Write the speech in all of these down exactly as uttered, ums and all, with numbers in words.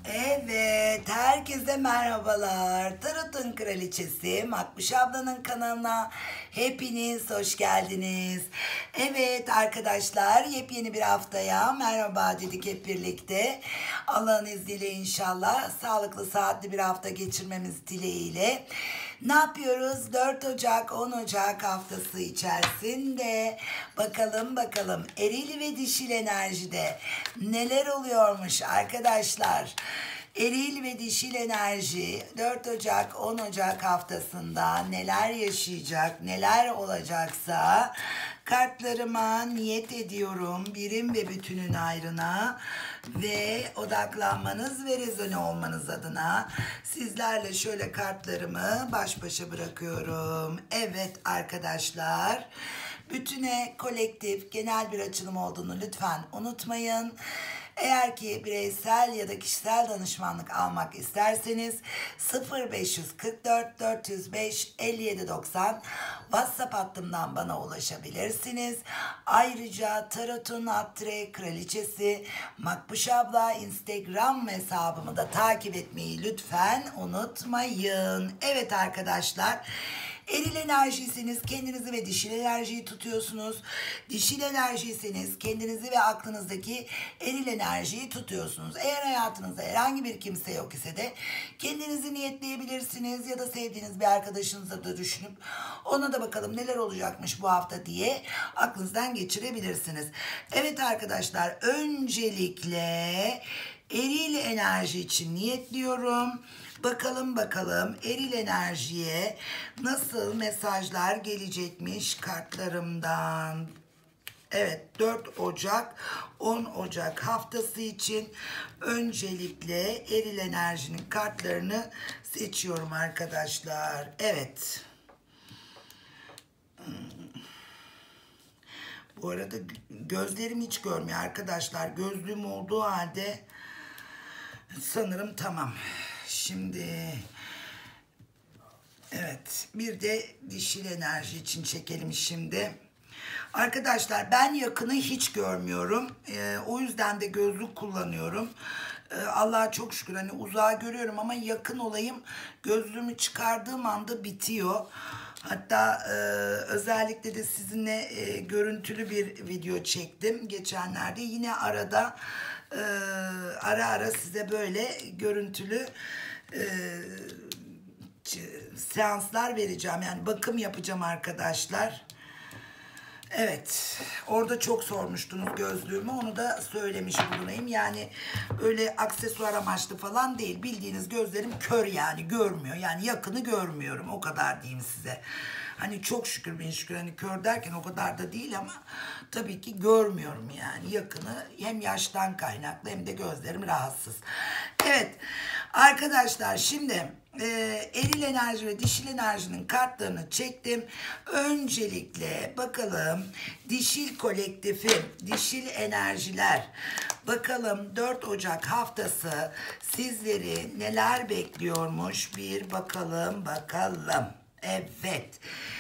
Evet, herkese merhabalar. Tarot'un Kraliçesi Makbuş ablanın kanalına hepiniz hoş geldiniz. Evet arkadaşlar, yepyeni bir haftaya merhaba dedik hep birlikte. Allah'ın izniyle inşallah sağlıklı saatli bir hafta geçirmemiz dileğiyle. Ne yapıyoruz? dört Ocak on Ocak haftası içerisinde bakalım bakalım eril ve dişil enerjide neler oluyormuş arkadaşlar. Eril ve dişil enerji dört Ocak on Ocak haftasında neler yaşayacak, neler olacaksa kartlarıma niyet ediyorum birim ve bütünün ayrına ve odaklanmanız ve rezone olmanız adına sizlerle şöyle kartlarımı baş başa bırakıyorum. Evet arkadaşlar, bütüne kolektif genel bir açılım olduğunu lütfen unutmayın. Eğer ki bireysel ya da kişisel danışmanlık almak isterseniz sıfır beş kırk dört dört yüz beş elli yedi doksan WhatsApp hattımdan bana ulaşabilirsiniz. Ayrıca Tarot'un Atre Kraliçesi Makbuş abla Instagram hesabımı da takip etmeyi lütfen unutmayın. Evet arkadaşlar, eril enerjiyseniz kendinizi ve dişil enerjiyi tutuyorsunuz. Dişil enerjiyseniz kendinizi ve aklınızdaki eril enerjiyi tutuyorsunuz. Eğer hayatınızda herhangi bir kimse yok ise de kendinizi niyetleyebilirsiniz ya da sevdiğiniz bir arkadaşınızla da düşünüp ona da bakalım neler olacakmış bu hafta diye aklınızdan geçirebilirsiniz. Evet arkadaşlar, öncelikle eril enerji için niyetliyorum. Bakalım bakalım eril enerjiye nasıl mesajlar gelecekmiş kartlarımdan. Evet, dört Ocak on Ocak haftası için öncelikle eril enerjinin kartlarını seçiyorum arkadaşlar. Evet. Bu arada gözlerim hiç görmüyor arkadaşlar. Gözlüğüm olduğu halde sanırım tamam. Şimdi evet, bir de dişil enerji için çekelim şimdi. Arkadaşlar, ben yakını hiç görmüyorum. Ee, o yüzden de gözlük kullanıyorum. Ee, Allah'a çok şükür, hani uzağı görüyorum ama yakın olayım gözlüğümü çıkardığım anda bitiyor. Hatta e, özellikle de sizinle e, görüntülü bir video çektim geçenlerde. Yine arada e, ara ara size böyle görüntülü e, seanslar vereceğim. Yani bakım yapacağım arkadaşlar. Evet, orada çok sormuştunuz gözlüğümü, onu da söylemiş bulunayım. Yani öyle aksesuar amaçlı falan değil, bildiğiniz gözlerim kör, yani görmüyor, yani yakını görmüyorum, o kadar diyeyim size. Hani çok şükür bin şükür, hani kör derken o kadar da değil ama tabii ki görmüyorum yani yakını, hem yaştan kaynaklı hem de gözlerim rahatsız. Evet arkadaşlar, şimdi e, eril enerji ve dişil enerjinin kartlarını çektim. Öncelikle bakalım dişil kolektifin, dişil enerjiler, bakalım dört Ocak haftası sizleri neler bekliyormuş, bir bakalım bakalım. Evet.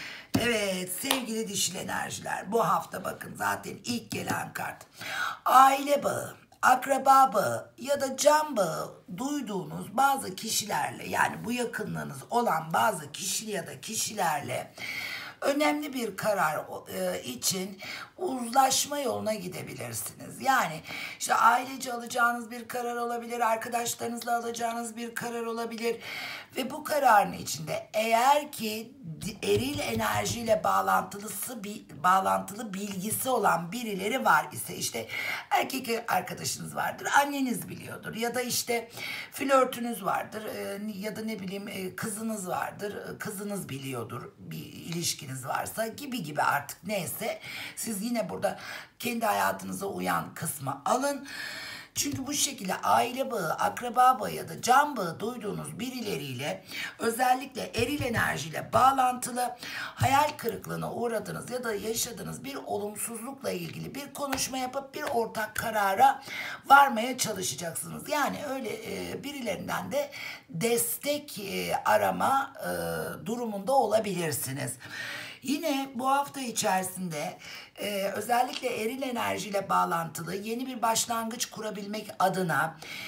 Evet sevgili dişil enerjiler, bu hafta bakın zaten ilk gelen kart aile bağı, akraba bağı ya da can bağı duyduğunuz bazı kişilerle, yani bu yakınlığınız olan bazı kişi ya da kişilerle önemli bir karar e, için uzlaşma yoluna gidebilirsiniz. Yani işte ailece alacağınız bir karar olabilir, arkadaşlarınızla alacağınız bir karar olabilir ve bu kararın içinde eğer ki eril enerjiyle bağlantılısı bir bağlantılı bilgisi olan birileri var ise, işte erkek arkadaşınız vardır, anneniz biliyordur ya da işte flörtünüz vardır e, ya da ne bileyim e, kızınız vardır, kızınız biliyordur, bir ilişkiniz varsa gibi gibi, artık neyse siz yine burada kendi hayatınıza uyan kısmı alın. Çünkü bu şekilde aile bağı, akraba bağı ya da can bağı duyduğunuz birileriyle özellikle eril enerjiyle bağlantılı hayal kırıklığına uğradığınız ya da yaşadığınız bir olumsuzlukla ilgili bir konuşma yapıp bir ortak karara varmaya çalışacaksınız. Yani öyle e, birilerinden de destek e, arama e, durumunda olabilirsiniz. Yine bu hafta içerisinde e, özellikle eril enerjiyle bağlantılı yeni bir başlangıç kurabilmek adına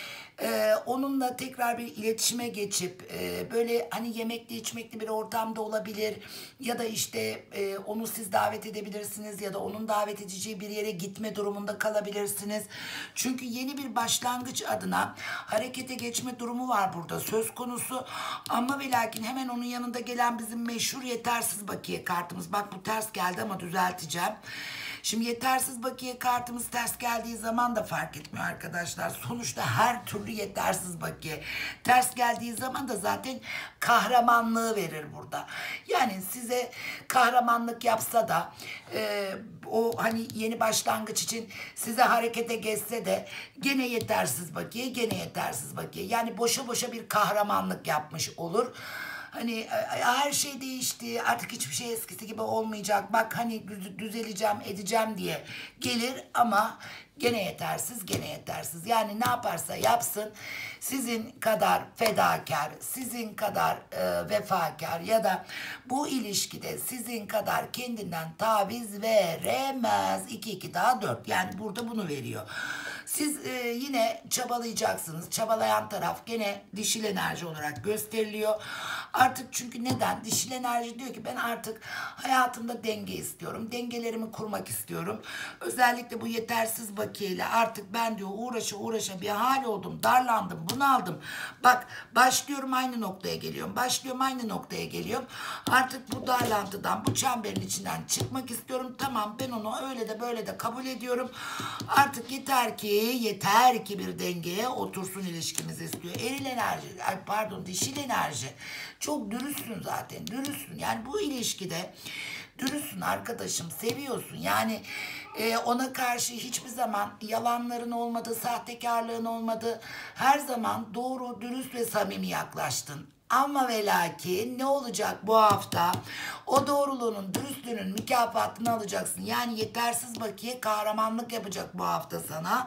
Ee, onunla tekrar bir iletişime geçip e, böyle hani yemekli içmekli bir ortamda olabilir ya da işte e, onu siz davet edebilirsiniz ya da onun davet edeceği bir yere gitme durumunda kalabilirsiniz. Çünkü yeni bir başlangıç adına harekete geçme durumu var burada söz konusu. Ama ve lakin hemen onun yanında gelen bizim meşhur yetersiz bakiye kartımız. Bak bu ters geldi ama düzelteceğim. Şimdi yetersiz bakiye kartımız ters geldiği zaman da fark etmiyor arkadaşlar. Sonuçta her türlü yetersiz bakiye. Ters geldiği zaman da zaten kahramanlığı verir burada. Yani size kahramanlık yapsa da e, o hani yeni başlangıç için size harekete geçse de gene yetersiz bakiye, gene yetersiz bakiye. Yani boşa boşa bir kahramanlık yapmış olur. Hani her şey değişti, artık hiçbir şey eskisi gibi olmayacak. Bak hani düzeleceğim, edeceğim diye gelir ama gene yetersiz, gene yetersiz. Yani ne yaparsa yapsın sizin kadar fedakar, sizin kadar e, vefakar ya da bu ilişkide sizin kadar kendinden taviz veremez. iki iki daha dört. Yani burada bunu veriyor. Siz e, yine çabalayacaksınız. Çabalayan taraf gene dişil enerji olarak gösteriliyor. Artık çünkü neden? Dişil enerji diyor ki ben artık hayatımda denge istiyorum. Dengelerimi kurmak istiyorum. Özellikle bu yetersiz bakiyeyle artık ben diyor uğraşa uğraşa bir hal oldum. Darlandım, bunaldım. Bak başlıyorum aynı noktaya geliyorum. Başlıyorum aynı noktaya geliyorum. Artık bu darlantıdan, bu çemberin içinden çıkmak istiyorum. Tamam ben onu öyle de böyle de kabul ediyorum. Artık yeter ki yeter ki bir dengeye otursun ilişkimiz istiyor. Eril enerji, ay pardon dişil enerji. Çok dürüstsün zaten, dürüstsün. Yani bu ilişkide dürüstsün arkadaşım, seviyorsun. Yani e, ona karşı hiçbir zaman yalanların olmadı, sahtekarlığın olmadı. Her zaman doğru, dürüst ve samimi yaklaştın. Ama ve lakin ne olacak bu hafta? O doğruluğunun, dürüstlüğünün mükafatını alacaksın. Yani yetersiz bakiye kahramanlık yapacak bu hafta sana.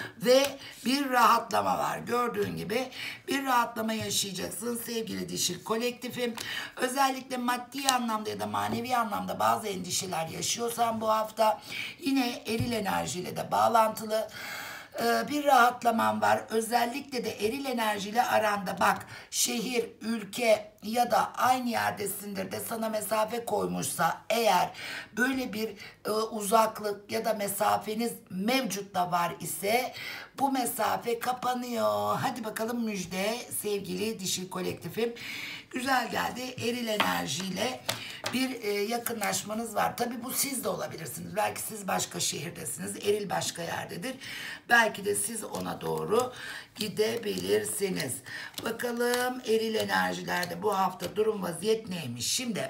Ve bir rahatlama var. Gördüğün gibi bir rahatlama yaşayacaksın sevgili dişil kolektifim. Özellikle maddi anlamda ya da manevi anlamda bazı endişeler yaşıyorsan bu hafta yine eril enerjiyle de bağlantılı bir rahatlaman var. Özellikle de eril enerjiyle aranda bak şehir, ülke ya da aynı yerdesindir de sana mesafe koymuşsa eğer böyle bir e, uzaklık ya da mesafeniz mevcut da var ise bu mesafe kapanıyor. Hadi bakalım müjde sevgili dişil kolektifim. Güzel geldi. Eril enerjiyle bir e, yakınlaşmanız var. Tabii bu siz de olabilirsiniz. Belki siz başka şehirdesiniz. Eril başka yerdedir. Belki de siz ona doğru gidebilirsiniz. Bakalım eril enerjilerde bu hafta durum vaziyet neymiş? Şimdi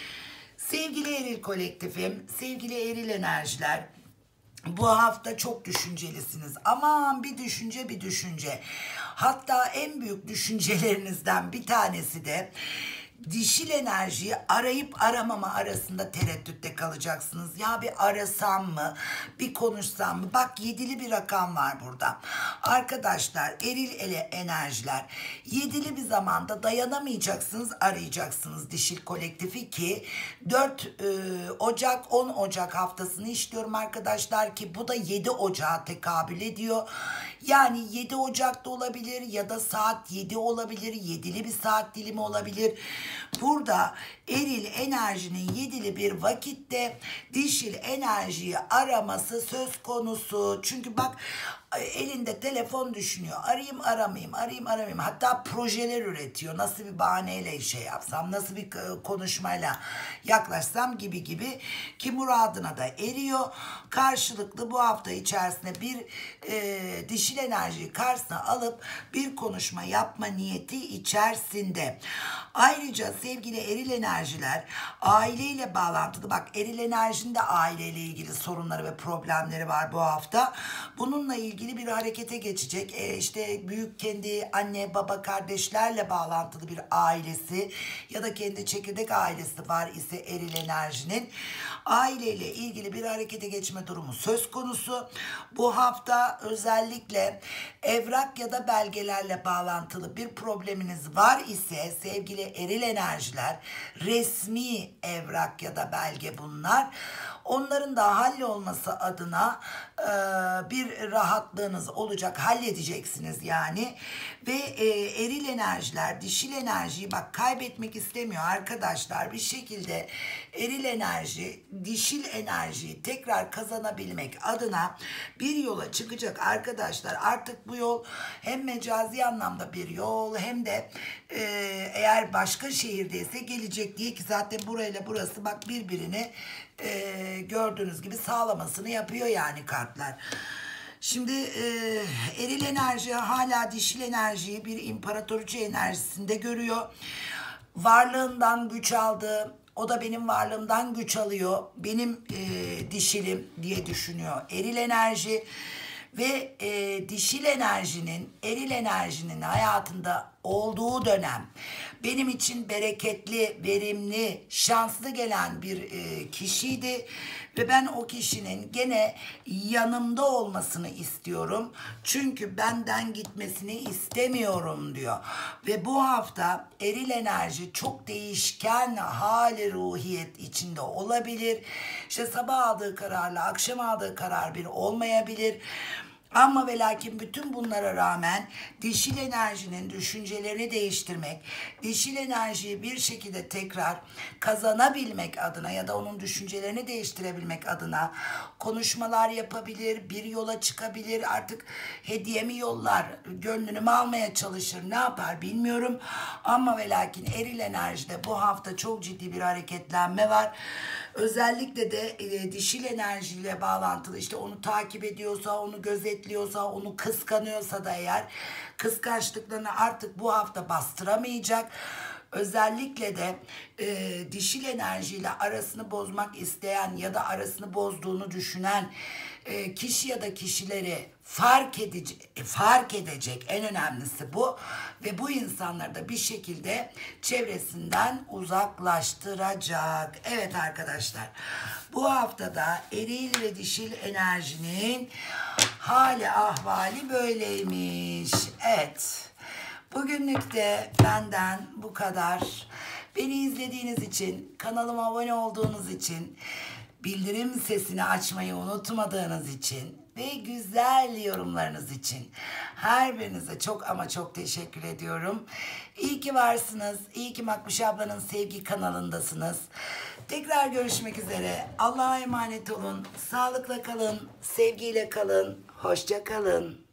sevgili eril kolektifim, sevgili eril enerjiler, bu hafta çok düşüncelisiniz. Aman bir düşünce bir düşünce. Hatta en büyük düşüncelerinizden bir tanesi de dişil enerjiyi arayıp aramama arasında tereddütte kalacaksınız. Ya bir arasam mı, bir konuşsam mı? Bak yedili bir rakam var burada. Arkadaşlar eril ele enerjiler yedili bir zamanda dayanamayacaksınız, arayacaksınız dişil kolektifi ki dört Ocak on Ocak haftasını işliyorum arkadaşlar ki bu da yedi Ocak'a tekabül ediyor. Yani yedi Ocak'ta olabilir ya da saat yedi olabilir, yedili bir saat dilimi olabilir. Burada eril enerjinin yedili bir vakitte dişil enerjiyi araması söz konusu. Çünkü bak elinde telefon düşünüyor. Arayayım aramayayım, arayayım aramayayım. Hatta projeler üretiyor. Nasıl bir bahaneyle şey yapsam, nasıl bir konuşmayla yaklaşsam gibi gibi ki muradına da eriyor. Karşılıklı bu hafta içerisinde bir e, dişil enerjiyi karşısına alıp bir konuşma yapma niyeti içerisinde. Ayrıca sevgili eril enerjiler aileyle bağlantılı. Bak eril enerjinin de aileyle ilgili sorunları ve problemleri var bu hafta. Bununla ilgili bir harekete geçecek. E işte büyük kendi anne baba kardeşlerle bağlantılı bir ailesi ya da kendi çekirdek ailesi var ise eril enerjinin aileyle ilgili bir harekete geçme durumu söz konusu. Bu hafta özellikle evrak ya da belgelerle bağlantılı bir probleminiz var ise sevgili eril enerjiler resmi evrak ya da belge bunlar. Onların da hallolması adına e, bir rahatlığınız olacak, halledeceksiniz yani. Ve e, eril enerjiler, dişil enerjiyi bak kaybetmek istemiyor arkadaşlar. Bir şekilde eril enerji, dişil enerjiyi tekrar kazanabilmek adına bir yola çıkacak arkadaşlar. Artık bu yol hem mecazi anlamda bir yol hem de e, eğer başka şehirdeyse gelecek diye ki zaten burayla burası bak birbirini e, gördüğünüz gibi sağlamasını yapıyor yani kartlar. Şimdi e, eril enerji hala dişil enerjiyi bir imparatoriçe enerjisinde görüyor. Varlığından güç aldı. O da benim varlığımdan güç alıyor. Benim e, dişilim diye düşünüyor. Eril enerji ve e, dişil enerjinin, eril enerjinin hayatında olduğu dönem benim için bereketli, verimli, şanslı gelen bir e, kişiydi ve ben o kişinin gene yanımda olmasını istiyorum. Çünkü benden gitmesini istemiyorum diyor. Ve bu hafta eril enerji çok değişken hali ruhiyet içinde olabilir. İşte sabah aldığı kararla akşam aldığı karar bir olmayabilir. Ama ve lakin bütün bunlara rağmen dişil enerjinin düşüncelerini değiştirmek, dişil enerjiyi bir şekilde tekrar kazanabilmek adına ya da onun düşüncelerini değiştirebilmek adına konuşmalar yapabilir, bir yola çıkabilir, artık hediye mi yollar, gönlünü mü almaya çalışır, ne yapar bilmiyorum. Ama ve lakin eril enerjide bu hafta çok ciddi bir hareketlenme var. Özellikle de e, dişil enerjiyle bağlantılı işte onu takip ediyorsa, onu gözetliyorsa, onu kıskanıyorsa da eğer kıskançlıklarını artık bu hafta bastıramayacak. Özellikle de e, dişil enerjiyle arasını bozmak isteyen ya da arasını bozduğunu düşünen e, kişi ya da kişileri fark edecek, fark edecek en önemlisi bu ve bu insanları da bir şekilde çevresinden uzaklaştıracak. Evet arkadaşlar, bu haftada eril ve dişil enerjinin hali ahvali böyleymiş. Evet. Bugünlük de benden bu kadar. Beni izlediğiniz için, kanalıma abone olduğunuz için, bildirim sesini açmayı unutmadığınız için ve güzel yorumlarınız için her birinize çok ama çok teşekkür ediyorum. İyi ki varsınız. İyi ki Makbuş ablanın sevgi kanalındasınız. Tekrar görüşmek üzere. Allah'a emanet olun. Sağlıkla kalın. Sevgiyle kalın. Hoşça kalın.